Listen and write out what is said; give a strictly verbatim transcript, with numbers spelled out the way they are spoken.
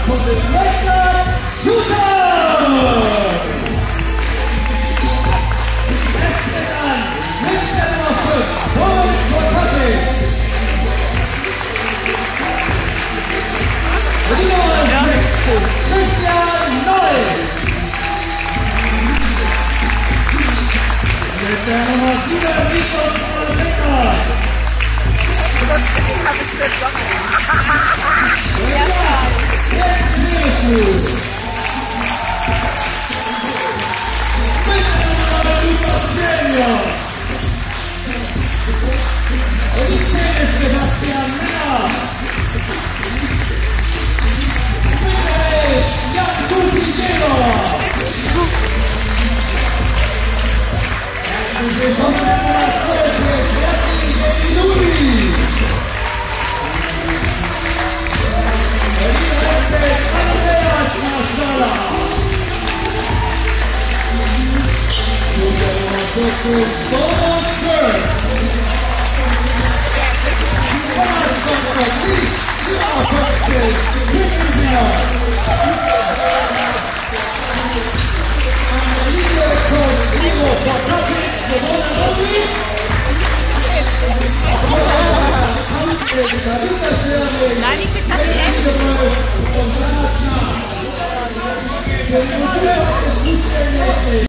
von den Western Shooter! Es tritt an mit der Nummer fünf, Boris Kotakic. Und die Nummer sechzehn, Christian Neu. Mit der Nummer sieben, Nikos Alabeka. Das habe ich nicht gemacht. Ja, und die zehn ist Sebastian Männer. Michael Jan-Kusi-Geber. Herzlich willkommen in der zwölf mit Jasmin Geluri. Und die erste ist Andreas Masala. Und der Nummer vierzehn, Solo Schön. nein, ich bin das nicht.